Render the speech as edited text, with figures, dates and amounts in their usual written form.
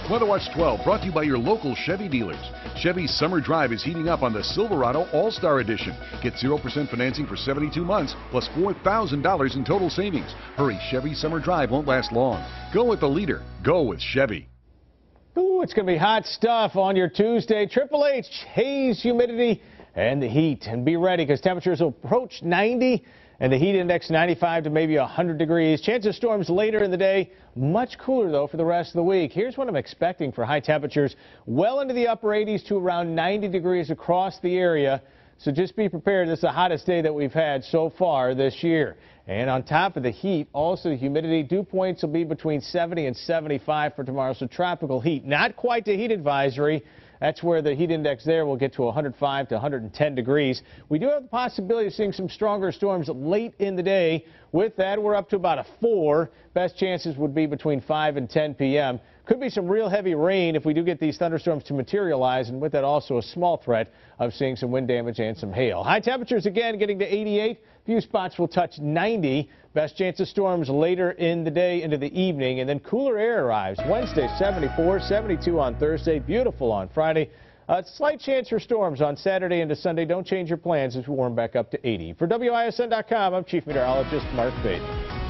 Weather Watch 12 brought to you by your local Chevy dealers. Chevy's summer drive is heating up on the Silverado All-Star Edition. Get 0% financing for 72 months plus $4,000 in total savings. Hurry, Chevy's summer drive won't last long. Go with the leader. Go with Chevy. Ooh, it's going to be hot stuff on your Tuesday. Triple H, haze, humidity, and the heat. And be ready because temperatures will approach 90 and the heat index 95 to maybe 100 degrees. Chance of storms later in the day. Much cooler, though, for the rest of the week. Here's what I'm expecting for high temperatures. Well into the upper 80s to around 90 degrees across the area. So just be prepared. This is the hottest day that we've had so far this year. And on top of the heat, also the humidity. Dew points will be between 70 and 75 for tomorrow. So tropical heat. Not quite the heat advisory. That's where the heat index there will get to 105 to 110 degrees. We do have the possibility of seeing some stronger storms late in the day. With that, we're up to about a 4. Best chances would be between 5 and 10 p.m. Could be some real heavy rain if we do get these thunderstorms to materialize, and with that also a small threat of seeing some wind damage and some hail. High temperatures again getting to 88. Few spots will touch 90. Best chance of storms later in the day into the evening, and then cooler air arrives. Wednesday 74, 72 on Thursday, beautiful on Friday. Slight chance for storms on Saturday into Sunday. Don't change your plans as we warm back up to 80. For WISN.com, I'm Chief Meteorologist Mark Baden.